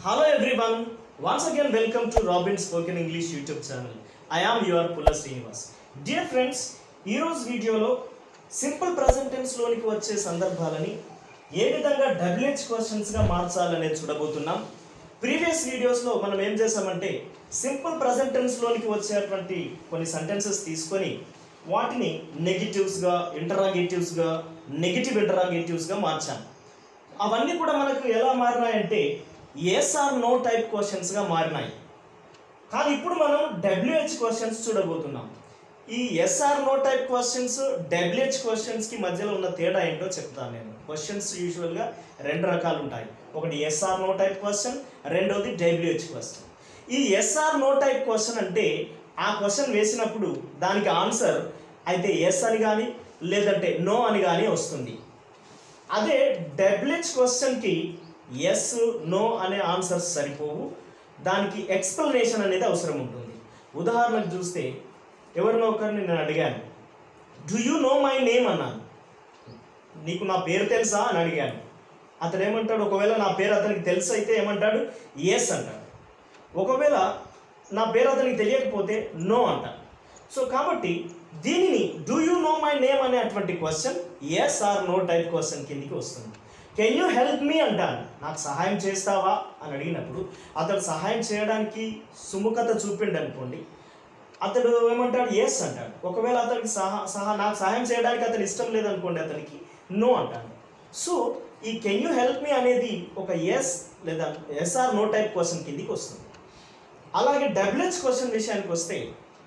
Hello everyone, once again welcome to Robin Spoken English YouTube channel. I am your Pula Srinivas. Dear friends, ఈ రోజు వీడియోలో simple present tense లోనికి వచ్చే సందర్భాలని ఏ విధంగా WH questions గా మార్చాలనేది చూడబోతున్నాం. ప్రీవియస్ వీడియోస్ లో మనం ఏం చేసామంటే సింపుల్ ప్రెజెంట్ టెన్స్ లోనికి వచ్చేటువంటి కొన్ని సెంటెన్సెస్ తీసుకొని వాటిని నెగటివ్స్ గా, ఇంటరాగేటివ్స్ గా, నెగటివ్ ఇంటరాగేటివ్స్ గా మార్చాం. అవన్నీ కూడా మనకు ఎలా మారినాయంటే yes or no type questions గా మారినాయి. కానీ ఇప్పుడు మనం WH క్వశ్చన్స్ చూడబోతున్నాం. ఈ yes or no type questions WH questions కి మధ్యలో ఉన్న తేడా ఏంటో చెప్తాను నేను. క్వశ్చన్స్ యూజువల్ గా రెండు రకాలు ఉంటాయి. ఒకటి yes or no type question, రెండోది WH క్వశ్చన్. ఈ yes or no type question అంటే ఆ క్వశ్చన్ వేసినప్పుడు దానికి ఆన్సర్ అయితే yes అని కానీ లేదంటే no అని కానీ వస్తుంది. అదే WH క్వశ్చన్ కి ఎస్ నో అనే ఆన్సర్స్ సరిపోవు, దానికి ఎక్స్ప్లెనేషన్ అనేది అవసరం ఉంటుంది. ఉదాహరణకు చూస్తే ఎవరినో ఒకరిని నేను అడిగాను, do you know my name అన్నాను. నీకు నా పేరు తెలుసా అని అడిగాను. అతడు ఏమంటాడు, ఒకవేళ నా పేరు అతనికి తెలుసు అయితే ఏమంటాడు, ఎస్ అంటాడు. ఒకవేళ నా పేరు అతనికి తెలియకపోతే నో అంటాడు. సో కాబట్టి దీనిని do you know my name అనేటువంటి question yes or no type question కిందికి వస్తుంది. కెన్ యూ హెల్ప్ మీ అంటాను, నాకు సహాయం చేస్తావా అని అడిగినప్పుడు అతడు సహాయం చేయడానికి సుముఖత చూపిండు అనుకోండి, అతడు ఏమంటాడు, ఎస్ అంటాడు. ఒకవేళ అతనికి నాకు సహాయం చేయడానికి అతను ఇష్టం లేదనుకోండి, అతనికి నో అంటాడు. సో ఈ కెన్ యూ హెల్ప్ మీ అనేది ఒక ఎస్ లేదా yes or no type question కిందికి వస్తుంది. అలాగే WH క్వశ్చన్ విషయానికి వస్తే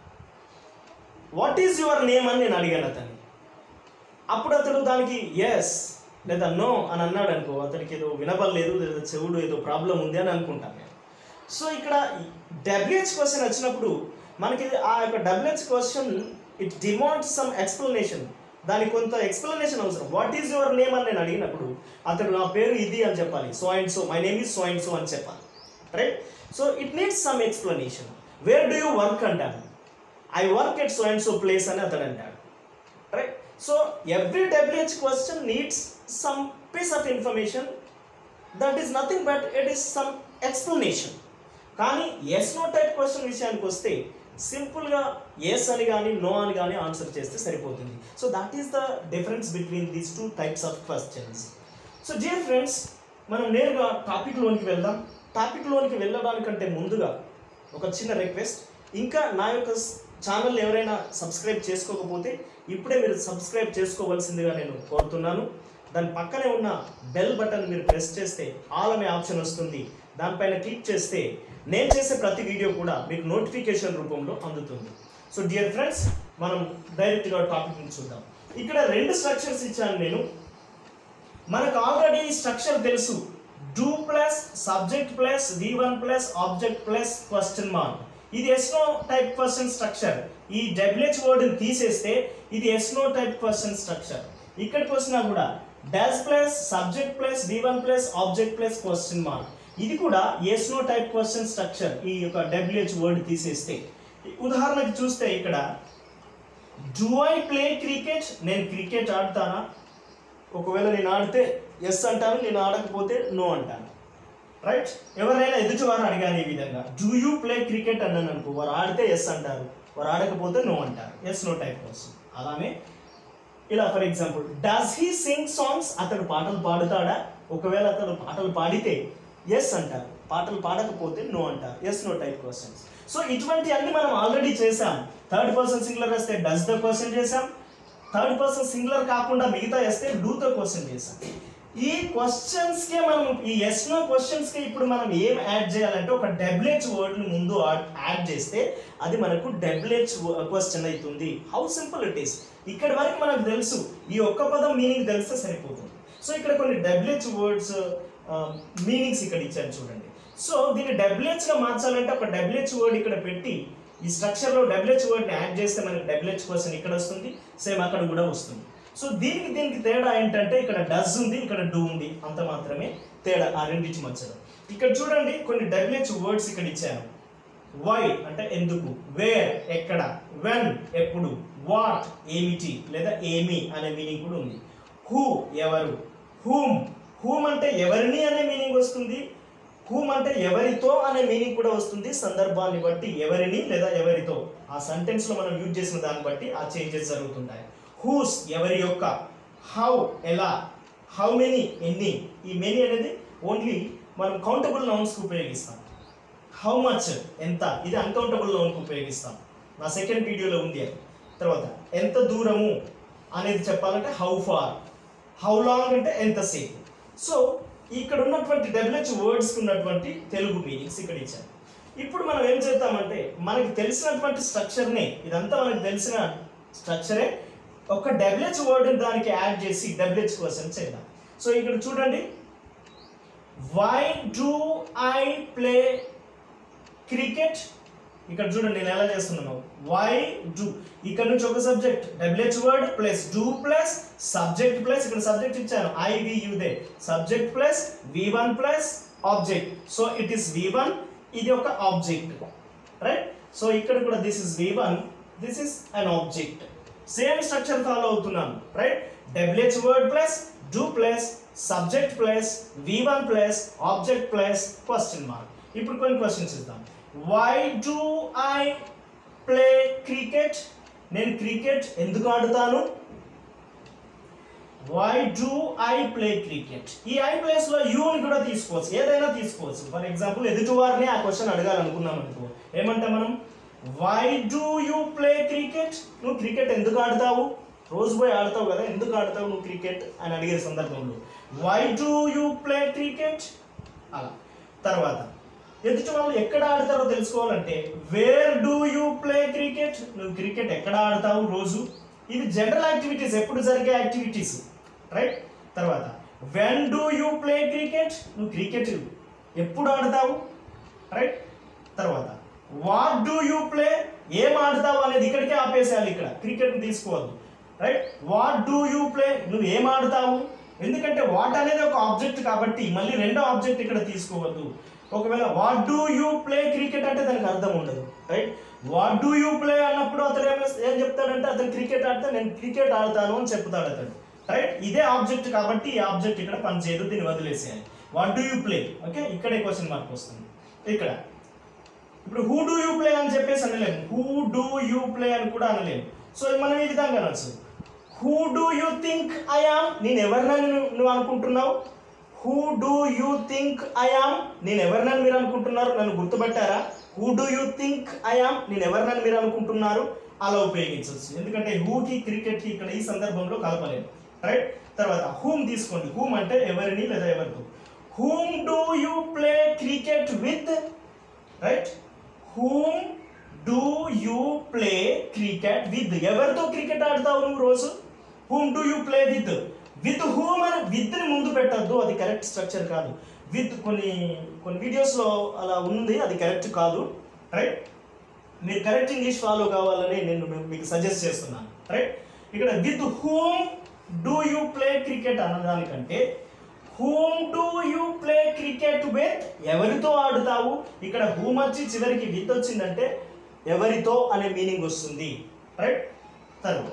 వాట్ ఈజ్ యువర్ నేమ్ అని నేను అడిగాను అతన్ని. అప్పుడు అతడు దానికి ఎస్ లేదా నో అని అన్నాడు అనుకో, అతనికి ఏదో వినపడలేదు లేదా చెవుడు ఏదో ప్రాబ్లం ఉంది అని అనుకుంటాను నేను. సో ఇక్కడ WH క్వశ్చన్ వచ్చినప్పుడు మనకి ఆ యొక్క WH question it demands some explanation, దానికి కొంత ఎక్స్ప్లెనేషన్ అవసరం. వాట్ ఈజ్ యువర్ నేమ్ అని నేను అడిగినప్పుడు అతడు నా పేరు ఇది అని చెప్పాలి, so and so, my name is so and so అని చెప్పాలి, right. So it needs some explanation. Where do you work అంటాను, I work at so and so place అని అతడు అంటాడు, right. So every WH question needs some piece of information, that is nothing but it is some explanation. కానీ yes no type question విషయానికి వస్తే సింపుల్గా yes అని కానీ no అని కానీ ఆన్సర్ చేస్తే సరిపోతుంది. So that is the difference between these two types of questions. So dear friends, మనం నేరుగా టాపిక్లోనికి వెళ్దాం. టాపిక్లోనికి వెళ్ళడానికంటే ముందుగా ఒక చిన్న రిక్వెస్ట్, ఇంకా నా యొక్క ఛానల్ ఎవరైనా సబ్స్క్రైబ్ చేసుకోకపోతే ఇప్పుడే మీరు సబ్స్క్రైబ్ చేసుకోవాల్సిందిగా నేను కోరుతున్నాను. దాని పక్కనే ఉన్న బెల్ బటన్ మీరు ప్రెస్ చేస్తే ఆల్ అనే ఆప్షన్ వస్తుంది. దానిపైన క్లిక్ చేస్తే నేను చేసే ప్రతి వీడియో కూడా మీకు నోటిఫికేషన్ రూపంలో అందుతుంది. సో డియర్ ఫ్రెండ్స్, మనం డైరెక్ట్గా టాపిక్ని చూద్దాం. ఇక్కడ రెండు స్ట్రక్చర్స్ ఇచ్చాను నేను. మనకు ఆల్రెడీ స్ట్రక్చర్ తెలుసు, do plus subject plus V1 plus object plus question mark. ఇది ఎస్నో టైప్ క్వశ్చన్ స్ట్రక్చర్. ఈ WH వర్డ్ని తీసేస్తే ఇది ఎస్నో టైప్ క్వశ్చన్ స్ట్రక్చర్. ఇక్కడికి వచ్చినా కూడా dash plus subject plus V1 plus object plus question mark. ఇది కూడా yes no type question structure. ఈ యొక్క WH వర్డ్ తీసేస్తే ఉదాహరణకి చూస్తే ఇక్కడ డూ ఐ ప్లే క్రికెట్, నేను క్రికెట్ ఆడతానా. ఒకవేళ నేను ఆడితే ఎస్ అంటాను, నేను ఆడకపోతే నో అంటాను, రైట్. ఎవరైనా ఎదుటివారు అడిగాను ఈ విధంగా డూ యూ ప్లే క్రికెట్ అన్నాను అనుకో, వారు ఆడితే ఎస్ అంటారు, వారు ఆడకపోతే నో అంటారు. yes no type question. అలానే ఇలా for example does he sing songs, అతడు పాటలు పాడుతాడా. ఒకవేళ అతడు పాటలు పాడితే ఎస్ అంటారు, పాటలు పాడకపోతే నో అంటారు. yes no type questions. So ఇటువంటి అన్ని మనం ఆల్రెడీ చేసాం. థర్డ్ పర్సన్ సింగులర్ వస్తే డస్ ద క్వశ్చన్ చేసాం, థర్డ్ పర్సన్ సింగులర్ కాకుండా మిగతా వేస్తే డూ ద క్వశ్చన్ చేసాం. ఈ క్వశ్చన్స్కే మనం ఈ yes no క్వశ్చన్స్కి ఇప్పుడు మనం ఏం యాడ్ చేయాలంటే ఒక WH వర్డ్ని ముందు యాడ్ చేస్తే అది మనకు WH క్వశ్చన్ అవుతుంది. How simple it is. ఇక్కడ వరకు మనకు తెలుసు, ఈ ఒక్క పదం మీనింగ్ తెలిస్తే సరిపోతుంది. సో ఇక్కడ కొన్ని WH వర్డ్స్ మీనింగ్స్ ఇక్కడ ఇచ్చాను చూడండి. సో దీన్ని WHగా మార్చాలంటే ఒక WH వర్డ్ ఇక్కడ పెట్టి ఈ స్ట్రక్చర్లో WH వర్డ్ని యాడ్ చేస్తే మనకి WH క్వశ్చన్ ఇక్కడ వస్తుంది, సేమ్ అక్కడ కూడా వస్తుంది. సో దీనికి తేడా ఏంటంటే ఇక్కడ డస్ ఉంది, ఇక్కడ డూ ఉంది, అంత మాత్రమే తేడా ఆ రెండింటి మధ్యలో. ఇక్కడ చూడండి కొన్ని WH వర్డ్స్ ఇక్కడ ఇచ్చాను. వై అంటే ఎందుకు, వేర్ ఎక్కడ, వెన్ ఎప్పుడు, వాట్ ఏమిటి లేదా ఏమి అనే మీనింగ్ కూడా ఉంది. హూ ఎవరు, హూమ్ అంటే ఎవరిని అనే మీనింగ్ వస్తుంది. హూమ్ అంటే ఎవరితో అనే మీనింగ్ కూడా వస్తుంది, సందర్భాన్ని బట్టి ఎవరిని లేదా ఎవరితో, ఆ సెంటెన్స్లో మనం యూజ్ చేసిన దాన్ని బట్టి ఆ చేంజెస్ జరుగుతుంటాయి. హూస్ ఎవరి యొక్క, హౌ ఎలా, హౌ మెనీ ఎన్ని. ఈ మెనీ అనేది ఓన్లీ మనం కౌంటబుల్ నౌన్స్కి ఉపయోగిస్తాం. హౌ మచ్ ఎంత, ఇది అన్కౌంటబుల్ నౌన్కి ఉపయోగిస్తాం. నా సెకండ్ వీడియోలో ఉంది అది. తర్వాత ఎంత దూరము అనేది చెప్పాలంటే హౌ ఫార్, హౌ లాంగ్ అంటే ఎంతసేపు. సో ఇక్కడ ఉన్నటువంటి డబ్ల్యూహెచ్ వర్డ్స్కి ఉన్నటువంటి తెలుగు మీనింగ్స్ ఇక్కడ ఇచ్చాను. ఇప్పుడు మనం ఏం చేద్దామంటే మనకి తెలిసినటువంటి స్ట్రక్చర్ని, ఇదంతా మనకు తెలిసిన స్ట్రక్చరే, ఒక డబ్ల్యూహెచ్ వర్డ్ దానికి యాడ్ చేసి డబ్ల్యూహెచ్ క్వశ్చన్ చేద్దాం. సో ఇక్కడ చూడండి, why do I play cricket. ఇక్కడ చూడండి నేను ఎలా చేస్తున్నాను, వై డూ, ఇక్కడ నుంచి ఒక subject WH word plus do plus subject plus, ఇక్కడ సబ్జెక్ట్ ఇచ్చాను I we you they, subject plus V1 plus object. So it is V1, ఇది ఒక ఆబ్జెక్ట్, రైట్. సో ఇక్కడ కూడా this is V1, this is an object. Same structure follow అవుతున్నాను, right. WH word plus do plus subject plus V1 plus object plus question mark. ఇప్పుడు కొన్ని questions ఇద్దాం. Why do I play cricket, నేను cricket ఎందుకు ఆడుతాను. Why do I play cricket, ఈ I place లో యూని కూడా తీసుకోవచ్చు, ఏదైనా తీసుకోవచ్చు. ఫర్ ఎగ్జాంపుల్ ఎదుటి వారిని ఆ క్వశ్చన్ అడగాలనుకున్నాం అనుకో, ఏమంటే మనం why do you play cricket, నువ్వు క్రికెట్ ఎందుకు ఆడతావు, రోజు పోయి ఆడతావు కదా, ఎందుకు ఆడతావు నువ్వు క్రికెట్ అని అడిగే సందర్భంలో why do you play cricket అలా. తర్వాత ఎదుటి వాళ్ళు ఎక్కడ ఆడతారో తెలుసుకోవాలంటే where do you play cricket, నువ్వు క్రికెట్ ఎక్కడ ఆడతావు రోజు. ఇది జనరల్ యాక్టివిటీస్, ఎప్పుడు జరిగే యాక్టివిటీస్, రైట్. తర్వాత when do you play cricket, నువ్వు క్రికెట్ ఎప్పుడు ఆడతావు, రైట్. తర్వాత వాట్ డూ యూ ప్లే, ఏం ఆడతావు అనేది ఇక్కడికే ఆపేసేయాలి, ఇక్కడ క్రికెట్ తీసుకోవద్దు, right. What do you play, నువ్వు ఏం ఆడతావు, ఎందుకంటే వాట్ అనేది ఒక ఆబ్జెక్ట్ కాబట్టి మళ్ళీ రెండో ఆబ్జెక్ట్ ఇక్కడ తీసుకోవద్దు. ఒకవేళ what do you play cricket అంటే దానికి అర్థం ఉండదు, right. What do you play అన్నప్పుడు అతను ఏం చెప్తాడంటే అతను క్రికెట్ ఆడితే నేను క్రికెట్ ఆడతాను అని చెప్తాడు అతను, రైట్. ఇదే ఆబ్జెక్ట్ కాబట్టి ఈ ఆబ్జెక్ట్ ఇక్కడ పనిచేయదు, దీన్ని వదిలేసేయాలి. What do you play, okay, ఇక్కడే క్వశ్చన్ మార్క్ వస్తుంది ఇక్కడ. ఇప్పుడు హూ డూ యూ ప్లే అని చెప్పేసి అనలేము, హూ డూ యూ ప్లే అని కూడా అనలేము. సో మనం ఈ విధంగా అనొచ్చు, who do you think I am, నేను ఎవరినని నువ్వు అనుకుంటున్నావు. Who do you think I am, నేను ఎవరినని మీరు అనుకుంటున్నారు, నన్ను గుర్తుపట్టారా. Who do you think I am, నేను ఎవరినని మీరు అనుకుంటున్నారు, అలా ఉపయోగించవచ్చు. ఎందుకంటే హూకి క్రికెట్కి ఇక్కడ ఈ సందర్భంలో కలపలేదు, రైట్. తర్వాత హూమ్ తీసుకోండి, హూమ్ అంటే ఎవరిని లేదా ఎవరితో. Whom do you play cricket with, right. Whom do you play cricket with, ఎవరితో క్రికెట్ ఆడతావు నువ్వు రోజు. Whom do you play with, with whom అని విత్ని ముందు పెట్టద్దు, అది కరెక్ట్ స్ట్రక్చర్ కాదు. విత్ కొన్ని వీడియోస్లో అలా ఉంది, అది కరెక్ట్ కాదు, రైట్. మీరు కరెక్ట్ ఇంగ్లీష్ ఫాలో కావాలని నేను మీకు సజెస్ట్ చేస్తున్నాను, రైట్. ఇక్కడ with whom do you play cricket అనడానికంటే whom do you play cricket with, ఎవరితో ఆడుతావు. ఇక్కడ హూమ్ వచ్చి చివరికి విత్ వచ్చిందంటే ఎవరితో అనే మీనింగ్ వస్తుంది, రైట్. తర్వాత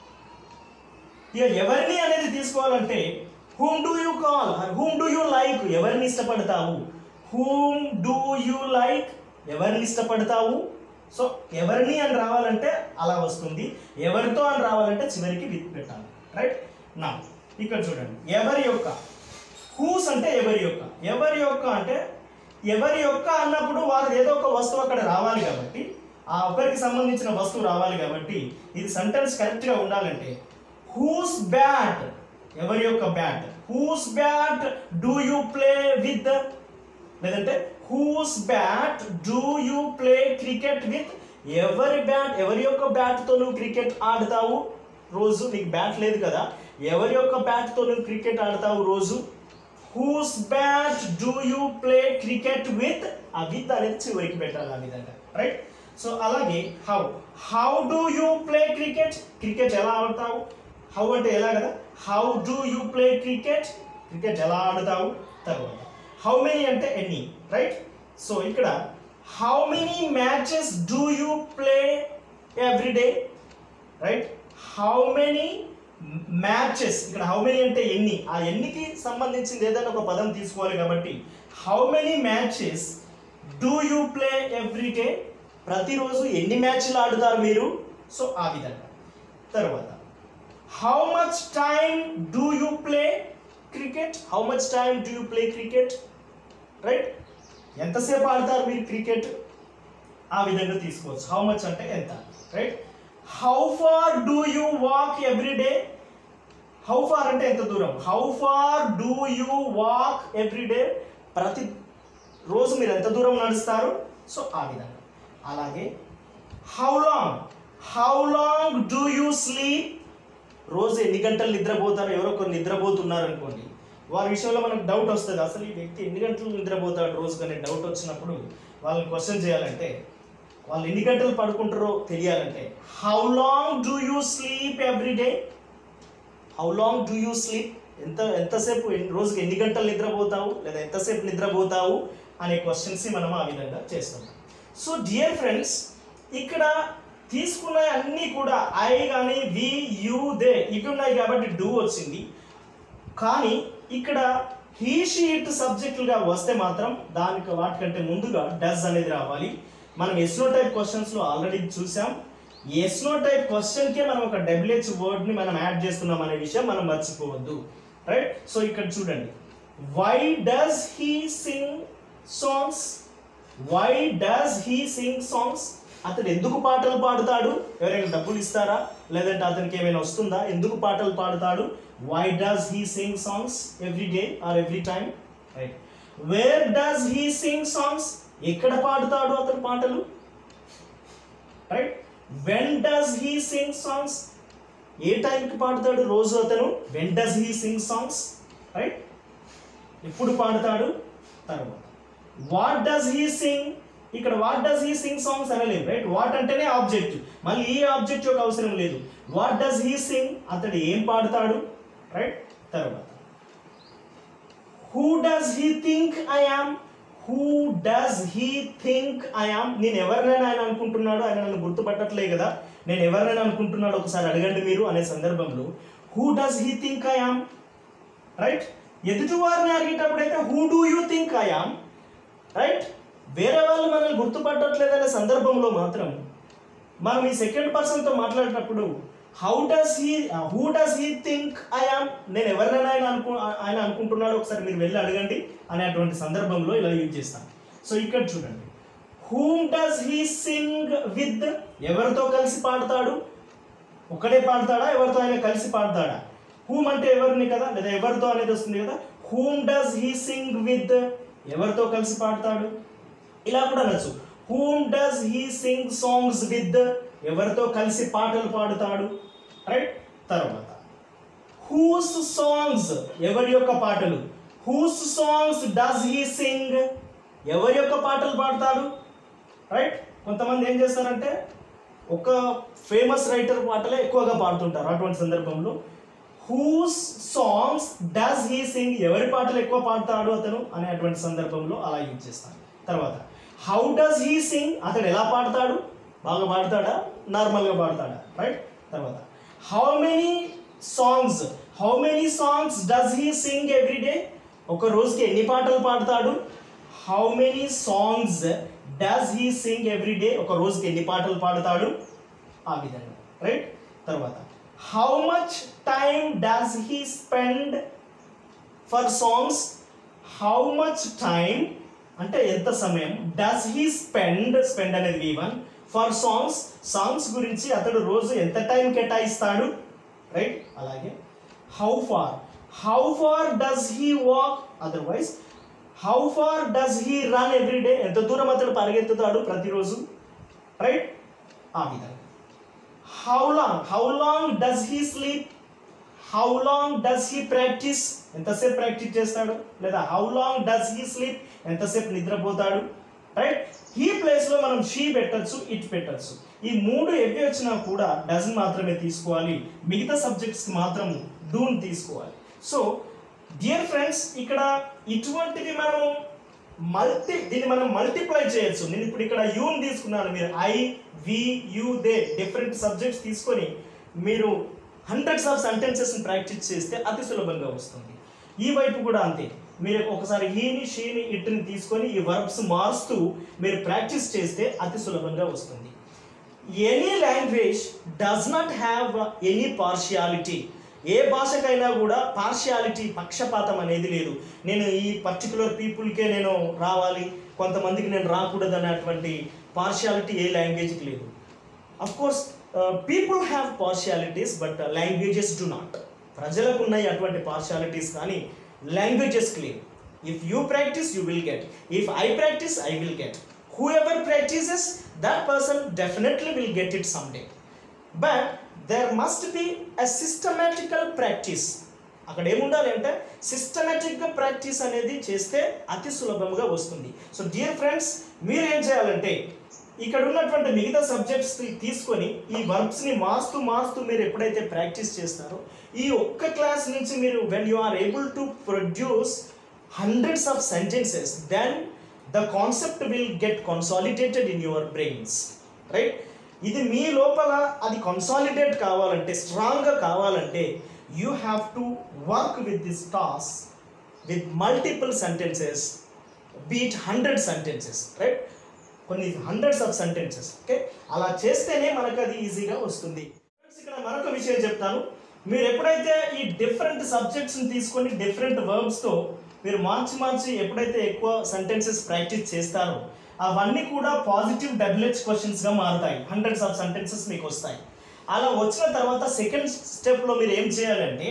ఇక ఎవరిని అనేది తీసుకోవాలంటే whom do you call, whom do you like, ఎవరిని ఇష్టపడతావు. హూమ్ డూ యూ లైక్, ఎవరిని ఇష్టపడతావు. సో ఎవరిని అని రావాలంటే అలా వస్తుంది, ఎవరితో అని రావాలంటే చివరికి విత్ పెట్టాలి, రైట్. నా ఇక్కడ చూడండి, ఎవరి యొక్క, హూస్ అంటే ఎవరి యొక్క, ఎవరి యొక్క అంటే ఎవరి యొక్క అన్నప్పుడు వారు ఏదో ఒక వస్తువు అక్కడ రావాలి కాబట్టి, ఆ ఒకరికి సంబంధించిన వస్తువు రావాలి కాబట్టి ఇది సెంటెన్స్ కరెక్ట్గా ఉండాలంటే హూస్ బ్యాట్, ఎవరి యొక్క bat. Whose bat do you play with, లేదంటే whose bat do you play cricket with, ఎవరి బ్యాట్, ఎవరి యొక్క బ్యాట్తో నువ్వు క్రికెట్ ఆడతావు రోజు. నీకు బ్యాట్ లేదు కదా, ఎవరి యొక్క బ్యాట్తో నువ్వు క్రికెట్ ఆడతావు రోజు. Whose bat do you play cricket with, ఆ విత్ అనేది చివరికి పెట్టాలి ఆ విధంగా, రైట్. సో అలాగే how do you play cricket, cricket ఎలా ఆడతావు. హౌ అంటే ఎలా కదా, how do you play cricket, cricket ఎలా ఆడతావు. తర్వాత హౌ మెనీ అంటే ఎన్ని, రైట్. సో ఇక్కడ how many matches do you play every day, right. How many matches, ఇక్కడ హౌ మెనీ అంటే ఎన్ని, ఆ ఎన్నికి సంబంధించింది ఏదైనా ఒక పదం తీసుకోవాలి కాబట్టి how many matches do you play every day, ప్రతిరోజు ఎన్ని మ్యాచ్లు ఆడుతారు మీరు, సో ఆ విధంగా. తర్వాత how much time do you play cricket, how much time do you play cricket, right, ఎంతసేపు ఆడతారు మీరు క్రికెట్, ఆ విధంగా తీసుకోవచ్చు. హౌ మచ్ అంటే ఎంత, right. How far do you walk every day, how far అంటే ఎంత దూరం, how far do you walk every day, ప్రతి రోజు మీరు ఎంత దూరం నడుస్తారు, సో ఆ విధంగా. అలాగే how long do you sleep, రోజు ఎన్ని గంటలు నిద్రపోతారు, ఎవరో ఒకరు నిద్రపోతున్నారు అనుకోండి, వారి విషయంలో మనకు డౌట్ వస్తుంది, అసలు ఈ వ్యక్తి ఎన్ని గంటలు నిద్రపోతాడు రోజు అనే డౌట్ వచ్చినప్పుడు వాళ్ళని క్వశ్చన్ చేయాలంటే, వాళ్ళు ఎన్ని గంటలు పడుకుంటారో తెలియాలంటే how long do you sleep every day, how long do you sleep, ఎంతసేపు రోజుకి ఎన్ని గంటలు నిద్రపోతావు లేదా ఎంతసేపు నిద్రపోతావు అనే క్వశ్చన్స్ మనం ఆ విధంగా చేస్తాం. సో డియర్ ఫ్రెండ్స్, ఇక్కడ తీసుకున్న అన్నీ కూడా ఐ కానీ వి యూ దే ఇవి ఉన్నాయి కాబట్టి డూ వచ్చింది. కానీ ఇక్కడ హీ షీ ఇట్ సబ్జెక్టులుగా వస్తే మాత్రం వాటికంటే ముందుగా డస్ అనేది రావాలి. మనం ఎస్నో టైప్ క్వశ్చన్స్లో ఆల్రెడీ చూసాం. ఎస్నో టైప్ క్వశ్చన్కే మనం ఒక డబ్ల్యూహెచ్ వర్డ్ని మనం యాడ్ చేస్తున్నాం అనే విషయం మనం మర్చిపోవద్దు, రైట్. సో ఇక్కడ చూడండి, why does he sing songs, why does he sing songs, అతను ఎందుకు పాటలు పాడుతాడు, ఎవరైనా డబ్బులు ఇస్తారా లేదంటే అతనికి ఏమైనా వస్తుందా, ఎందుకు పాటలు పాడుతాడు, why does he sing songs every day or every time, right. Where does he sing songs, ఎక్కడ పాడుతాడు అతను పాటలు, right. When does he sing songs, ఏ టైంకి పాడుతాడు రోజు అతను, when does he sing songs, right, ఎప్పుడు పాడుతాడు. తర్వాత వాట్ డస్ హీ సింగ్, ఇక్కడ what does he sing songs అనలేదు, రైట్. వాట్ అంటేనే ఆబ్జెక్ట్, మళ్ళీ ఈ ఆబ్జెక్ట్ యొక్క అవసరం లేదు. వాట్ డస్ హీ సింగ్, అతడు ఏం పాడుతాడు, రైట్. తర్వాత who does he think I am, who does he think I am, నేను ఎవరినైనా ఆయన అనుకుంటున్నాడు, ఆయన నన్ను గుర్తుపట్టట్లే కదా, నేను ఎవరినైనా అనుకుంటున్నాడు ఒకసారి అడగండి మీరు అనే సందర్భంలో who does he think I am, right. ఎదుటి వారిని అడిగేటప్పుడు అయితే who do you think I am, right. వేరే వాళ్ళు మనల్ని గుర్తుపట్టట్లేదనే సందర్భంలో మాత్రం మనం ఈ సెకండ్ పర్సన్తో మాట్లాడేటప్పుడు who does he think I am, నేను ఎవరినైనా ఆయన అనుకుంటున్నాడు ఒకసారి మీరు వెళ్ళి అడగండి అనేటువంటి సందర్భంలో ఇలా యూజ్ చేస్తాను. సో ఇక్కడ చూడండి, whom does he sing with, ఎవరితో కలిసి పాడతాడు, ఒకడే పాడతాడా ఎవరితో ఆయన కలిసి పాడతాడా, హూమ్ అంటే ఎవరిని కదా లేదా ఎవరితో అనేది వస్తుంది కదా. Whom does he sing with, ఎవరితో కలిసి పాడతాడు, ఇలా కూడా అనొచ్చు. Whom does he sing songs with, ఎవరితో కలిసి పాటలు పాడుతాడు, రైట్. తర్వాత హూస్ సాంగ్స్, ఎవరి యొక్క పాటలు, whose songs does he sing, ఎవరి యొక్క పాటలు పాడతాడు, రైట్. కొంతమంది ఏం చేస్తారంటే ఒక ఫేమస్ రైటర్ పాటలే ఎక్కువగా పాడుతుంటారు, అటువంటి సందర్భంలో whose songs does he sing, ఎవరి పాటలు ఎక్కువ పాడతాడు అతను అనేటువంటి సందర్భంలో అలా యూజ్ చేస్తాను. తర్వాత హౌ డస్ హీ సింగ్, అతను ఎలా పాడతాడు, బాగా పాడతాడా నార్మల్గా పాడతాడా, రైట్. తర్వాత how many songs does he sing every day, ఒక రోజుకి ఎన్ని పాటలు పాడతాడు, how many songs does he sing every day, ఒక రోజుకి ఎన్ని పాటలు పాడతాడు, ఆ విధంగా, రైట్. తర్వాత how much time does he spend for songs, how much time అంటే ఎంత సమయం, డస్ హీ స్పెండ్ అనేది V1, ఫర్ సాంగ్స్ గురించి అతడు రోజు ఎంత టైం కేటాయిస్తాడు, రైట్. అలాగే how far does he walk, otherwise how far does he run every day, ఎంత దూరం అతడు పరిగెత్తుతాడు ప్రతిరోజు, రైట్. ఆ విధంగా how long does he sleep, how long does he practise, ఎంతసేపు ప్రాక్టీస్ చేస్తాడు, లేదా how long does he sleep, ఎంతసేపు నిద్రపోతాడు, రైట్. ఈ ప్లేస్లో మనం షీ పెట్టచ్చు, ఇట్ పెట్టచ్చు. ఈ మూడు ఎవి వచ్చినా కూడా డస్ మాత్రమే తీసుకోవాలి, మిగతా సబ్జెక్ట్స్కి మాత్రం డూని తీసుకోవాలి. సో డియర్ ఫ్రెండ్స్, ఇక్కడ ఇటువంటివి దీన్ని మనం మల్టిప్లై చేయొచ్చు. నేను ఇప్పుడు ఇక్కడ యూని తీసుకున్నాను, మీరు I we you they different subjects తీసుకొని మీరు హండ్రెడ్స్ ఆఫ్ సెంటెన్సెస్ని ప్రాక్టీస్ చేస్తే అతి సులభంగా వస్తుంది. ఈ వైపు కూడా అంతే. మీరు ఒకసారి హీని షీని ఇట్ని తీసుకొని ఈ వర్బ్స్ మారుస్తూ మీరు ప్రాక్టీస్ చేస్తే అతి సులభంగా వస్తుంది. Any language does not have any partiality. ఏ భాషకైనా కూడా పార్షియాలిటీ, పక్షపాతం అనేది లేదు. నేను ఈ పర్టికులర్ పీపుల్కే నేను రావాలి, కొంతమందికి నేను రాకూడదు అనేటువంటి పార్షియాలిటీ ఏ లాంగ్వేజ్కి లేదు. Of course people have partialities but languages do not. ప్రజలకు ఉన్నాయి అటువంటి పార్షియాలిటీస్, కానీ లాంగ్వేజెస్కి లేవు. If you practise you will get, if I practise I will get, whoever practices that person definitely will get it someday. But there must be a systematical practice. అక్కడ ఏముండాలి అంటే సిస్టమేటిక్గా ప్రాక్టీస్ అనేది చేస్తే అతి సులభంగా వస్తుంది. సో డియర్ ఫ్రెండ్స్, మీరు ఏం చేయాలంటే ఇక్కడ ఉన్నటువంటి మిగతా సబ్జెక్ట్స్ తీసుకొని ఈ వర్బ్స్ని మారుస్తూ మీరు ఎప్పుడైతే ప్రాక్టీస్ చేస్తారో ఈ ఒక్క క్లాస్ నుంచి మీరు when you are able to produce hundreds of sentences, then the concept will get consolidated in your brains, right? ఇది మీ లోపల అది కన్సాలిడేట్ కావాలంటే, స్ట్రాంగ్గా కావాలంటే you have to work with this task with multiple sentences, be it 100 sentences, right? కొన్ని hundreds of sentences. Okay, అలా చేస్తేనే మనకు అది ఈజీగా వస్తుంది. ఇక్కడ మరొక విషయం చెప్తాను. మీరు ఎప్పుడైతే ఈ డిఫరెంట్ సబ్జెక్ట్స్ని తీసుకొని డిఫరెంట్ వర్బ్స్తో మీరు మార్చి ఎప్పుడైతే ఎక్కువ సెంటెన్సెస్ ప్రాక్టీస్ చేస్తారో అవన్నీ కూడా పాజిటివ్ డబ్ల్యూహెచ్ క్వశ్చన్స్గా మారుతాయి. హండ్రెడ్స్ ఆఫ్ సెంటెన్సెస్ మీకు వస్తాయి. అలా వచ్చిన తర్వాత సెకండ్ స్టెప్లో మీరు ఏం చేయాలంటే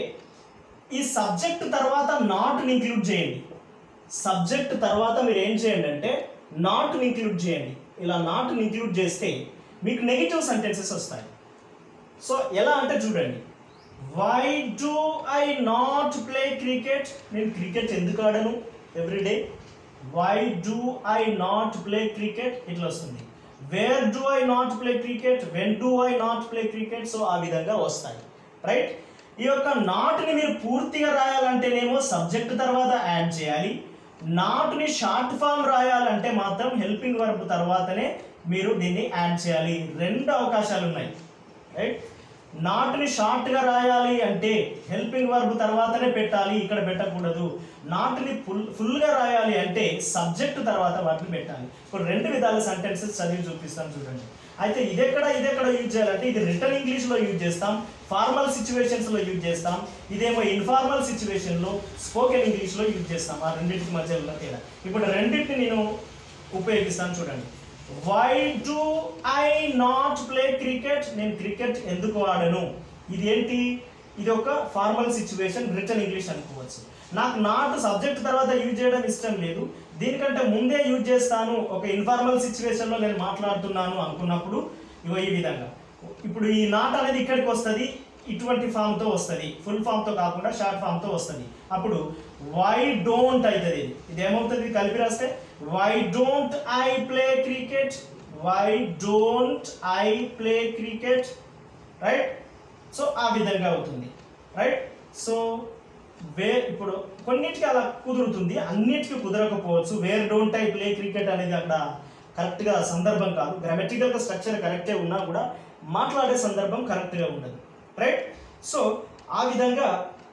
ఈ సబ్జెక్ట్ తర్వాత నాట్ని ఇంక్లూడ్ చేయండి. సబ్జెక్ట్ తర్వాత మీరు ఏం చేయండి అంటే నాట్ని ఇంక్లూడ్ చేయండి. ఇలా నాట్ని ఇంక్లూడ్ చేస్తే మీకు నెగిటివ్ సెంటెన్సెస్ వస్తాయి. సో ఎలా అంటే చూడండి, why do I not play cricket? నేను క్రికెట్ ఎందుకు ఆడను every day? Why do I not play cricket ఇట్లా వస్తుంది. Where do I not play cricket? When do I not play cricket? So ఆ విధంగా వస్తాయి, రైట్? ఈ యొక్క నాట్ని మీరు పూర్తిగా రాయాలంటేనేమో సబ్జెక్ట్ తర్వాత యాడ్ చేయాలి. నాట్ని షార్ట్ ఫామ్ రాయాలంటే మాత్రం హెల్పింగ్ వర్బ్ తర్వాతనే మీరు దీన్ని యాడ్ చేయాలి. 2 అవకాశాలు ఉన్నాయి, రైట్? నాట్ని షార్ట్గా రాయాలి అంటే హెల్పింగ్ వర్బ్ తర్వాతనే పెట్టాలి, ఇక్కడ పెట్టకూడదు. నాట్ని ఫుల్గా రాయాలి అంటే సబ్జెక్ట్ తర్వాత వాటిని పెట్టాలి. ఇప్పుడు 2 విధాల సెంటెన్సెస్ చదివి చూపిస్తాను చూడండి. అయితే ఇదెక్కడ యూజ్ చేయాలంటే ఇది రిటర్న్ ఇంగ్లీష్లో యూజ్ చేస్తాం, ఫార్మల్ సిచ్యువేషన్స్లో యూజ్ చేస్తాం, ఇదేమో ఇన్ఫార్మల్ సిచ్యువేషన్లో స్పోకెన్ ఇంగ్లీష్లో యూజ్ చేస్తాం. ఆ రెండింటికి మధ్య ఉన్న తేడా. ఇప్పుడు రెండింటిని నేను ఉపయోగిస్తాను చూడండి. Why do I not play cricket? నేను క్రికెట్ ఎందుకు ఆడను? ఇది ఏంటి? ఇది ఒక ఫార్మల్ సిచ్యువేషన్, రిటర్న్ ఇంగ్లీష్ అనుకోవచ్చు. నాకు నాట్ సబ్జెక్ట్ తర్వాత యూజ్ చేయడం ఇష్టం లేదు, దీనికంటే ముందే యూజ్ చేస్తాను, ఒక ఇన్ఫార్మల్ సిచ్యువేషన్లో నేను మాట్లాడుతున్నాను అనుకున్నప్పుడు ఇగో ఈ విధంగా. ఇప్పుడు ఈ నాట్ అనేది ఇక్కడికి వస్తుంది, ఇటువంటి ఫామ్తో వస్తుంది, ఫుల్ ఫామ్తో కాకుండా షార్ట్ ఫామ్తో వస్తుంది. అప్పుడు వై డోంట్ అవుతుంది. ఇది ఏమవుతుంది కలిపి రాస్తే? Why don't I play cricket? Why don't I play cricket, right? So ఆ విధంగా అవుతుంది, రైట్? సో ఇప్పుడు కొన్నిటికి అలా కుదురుతుంది, అన్నిటికీ కుదరకపోవచ్చు. Where don't I play cricket అనేది అక్కడ కరెక్ట్గా సందర్భం కాదు. గ్రామటికల్గా స్ట్రక్చర్ కరెక్టే ఉన్నా కూడా మాట్లాడే సందర్భం కరెక్ట్గా ఉండదు, రైట్? సో ఆ విధంగా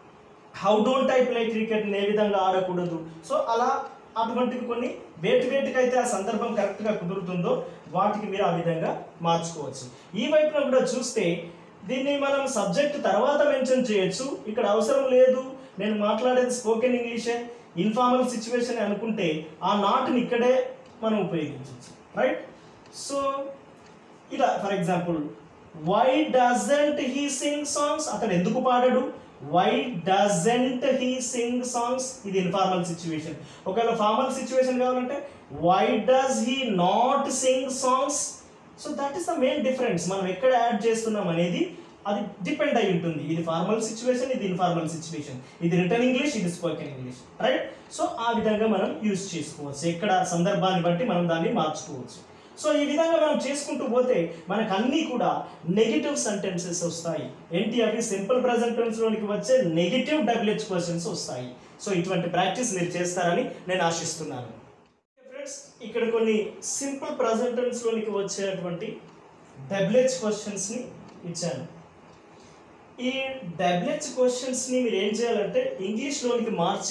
how don't I play cricket ఏ విధంగా ఆడకూడదు. సో అలా అటువంటివి కొన్ని వేటికి అయితే ఆ సందర్భం కరెక్ట్గా కుదురుతుందో వాటికి మీరు ఆ విధంగా మార్చుకోవచ్చు. ఈ వైపున కూడా చూస్తే దీన్ని మనం సబ్జెక్ట్ తర్వాత మెన్షన్ చేయొచ్చు. ఇక్కడ అవసరం లేదు, నేను మాట్లాడేది స్పోకెన్ ఇంగ్లీషే, ఇన్ఫార్మల్ సిచ్యువేషన్ అనుకుంటే ఆ నాట్ని ఇక్కడే మనం ఉపయోగించవచ్చు, రైట్? సో ఇలా for example why doesn't he sing songs? అతను ఎందుకు పాడడు? Why doesn't he sing songs? ఇది ఇన్ఫార్మల్ సిచ్యువేషన్. ఒకవేళ ఫార్మల్ సిచ్యువేషన్ కావాలంటే why does he not sing songs? So that is the main difference. మనం ఎక్కడ యాడ్ చేస్తున్నాం అనేది అది డిపెండ్ అయి ఉంటుంది. ఇది ఫార్మల్ సిచ్యువేషన్, ఇది ఇన్ఫార్మల్ సిచ్యువేషన్, ఇది రిటర్న్ ఇంగ్లీష్, ఇది స్పోకెన్ ఇంగ్లీష్, రైట్? సో ఆ విధంగా మనం యూజ్ చేసుకోవచ్చు. ఎక్కడ సందర్భాన్ని బట్టి మనం దాన్ని మార్చుకోవచ్చు. సో ఈ విధంగా మనం చేసుకుంటూ పోతే మనకు అన్నీ కూడా నెగిటివ్ సెంటెన్సెస్ వస్తాయి. ఏంటి అవి? సింపుల్ ప్రెజెంట్ టెన్స్లోనికి వచ్చే నెగిటివ్ డబ్ల్యూహెచ్ క్వశ్చన్స్ వస్తాయి. సో ఇటువంటి ప్రాక్టీస్ మీరు చేస్తారని నేను ఆశిస్తున్నాను. ఫ్రెండ్స్, ఇక్కడ కొన్ని సింపుల్ ప్రెజెంట్ టెన్స్లోనికి వచ్చేటువంటి డబ్ల్యూహెచ్ క్వశ్చన్స్ని ఇచ్చాను. ఈ డబ్ల్యూహెచ్ క్వశ్చన్స్ని మీరు ఏం చేయాలంటే ఇంగ్లీష్లోనికి మార్చి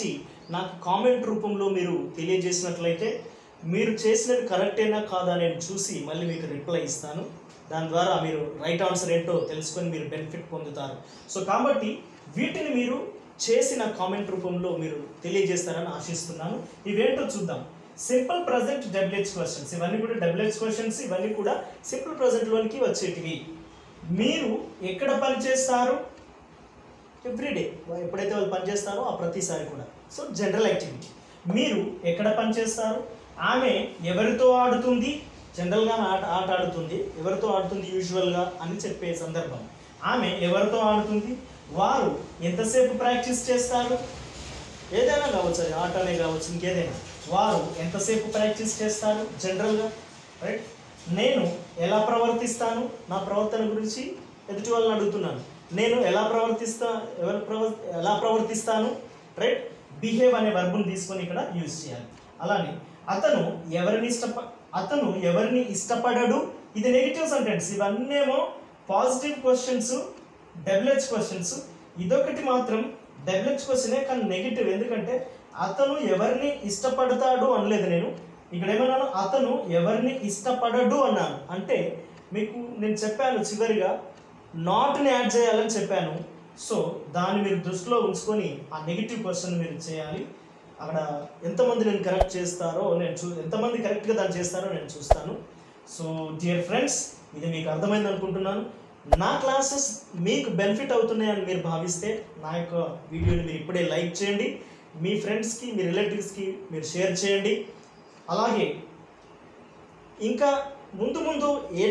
నాకు కామెంట్ రూపంలో మీరు తెలియజేసినట్లయితే మీరు చేసినవి కరెక్టేనా కాదా నేను చూసి మళ్ళీ మీకు రిప్లై ఇస్తాను. దాని ద్వారా మీరు రైట్ ఆన్సర్ ఏంటో తెలుసుకొని మీరు బెనిఫిట్ పొందుతారు. సో కాబట్టి వీటిని మీరు చేసిన కామెంట్ రూపంలో మీరు తెలియజేస్తారని ఆశిస్తున్నాను. ఇవేంటో చూద్దాం. సింపుల్ ప్రజెంట్ డబ్ల్యూహెచ్ క్వశ్చన్స్, ఇవన్నీ కూడా డబ్ల్యూహెచ్ క్వశ్చన్స్, ఇవన్నీ కూడా సింపుల్ ప్రజెంట్లోనికి వచ్చేటివి. మీరు ఎక్కడ పనిచేస్తారు? ఎవ్రీడే, ఎప్పుడైతే వాళ్ళు పనిచేస్తారో ఆ ప్రతిసారి కూడా. So general activity. మీరు ఎక్కడ పనిచేస్తారు? ఆమె ఎవరితో ఆడుతుంది? జనరల్గా ఆట ఆడుతుంది. ఎవరితో ఆడుతుంది యూజువల్గా అని చెప్పే సందర్భం. ఆమె ఎవరితో ఆడుతుంది? వారు ఎంతసేపు ప్రాక్టీస్ చేస్తారు? ఏదైనా కావచ్చు, అది ఆటనే కావచ్చు, ఇంకేదైనా. వారు ఎంతసేపు ప్రాక్టీస్ చేస్తారు జనరల్గా, రైట్? నేను ఎలా ప్రవర్తిస్తాను? నా ప్రవర్తన గురించి ఎదుటి వాళ్ళని అడుగుతున్నాను. నేను ఎలా ప్రవర్తిస్తాను, రైట్? బిహేవ్ అనే వర్బుని తీసుకొని ఇక్కడ యూజ్ చేయాలి. అలానే అతను ఎవరిని ఇష్టపడడు, ఇది నెగిటివ్ సెంటెన్స్. ఇవన్నేమో పాజిటివ్ క్వశ్చన్స్, డబ్ల్యూహెచ్ క్వశ్చన్స్. ఇదొకటి మాత్రం డబ్ల్యూహెచ్ క్వశ్చనే, కానీ నెగిటివ్. ఎందుకంటే అతను ఎవరిని ఇష్టపడతాడు అనలేదు నేను. ఇక్కడ ఏమన్నాను? అతను ఎవరిని ఇష్టపడడు అన్నాను. అంటే మీకు నేను చెప్పాను చివరిగా నాట్ని యాడ్ చేయాలని చెప్పాను. సో దాన్ని మీరు దృష్టిలో ఉంచుకొని ఆ నెగిటివ్ క్వశ్చన్ మీరు చేయాలి. అక్కడ ఎంతమంది నేను కరెక్ట్ చేస్తారో ఎంతమంది కరెక్ట్గా దాన్ని చేస్తారో నేను చూస్తాను. సో డియర్ ఫ్రెండ్స్, ఇది మీకు అర్థమైంది అనుకుంటున్నాను. నా క్లాసెస్ మీకు బెనిఫిట్ అవుతున్నాయని మీరు భావిస్తే నా యొక్క వీడియోని మీరు ఇప్పుడే లైక్ చేయండి. మీ ఫ్రెండ్స్కి, మీ రిలేటివ్స్కి మీరు షేర్ చేయండి. అలాగే ఇంకా ముందు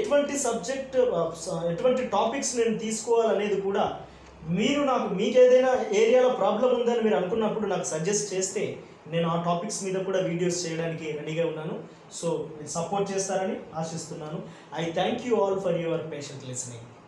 ఎటువంటి టాపిక్స్ నేను తీసుకోవాలనేది కూడా మీకు ఏదైనా ఏరియాలో ప్రాబ్లం ఉందని మీరు అనుకున్నప్పుడు నాకు సజెస్ట్ చేస్తే నేను ఆ టాపిక్స్ మీద కూడా వీడియోస్ చేయడానికి రెడీగా ఉన్నాను. సో మీరు సపోర్ట్ చేస్తారని ఆశిస్తున్నాను. I thank you all for your patient listening.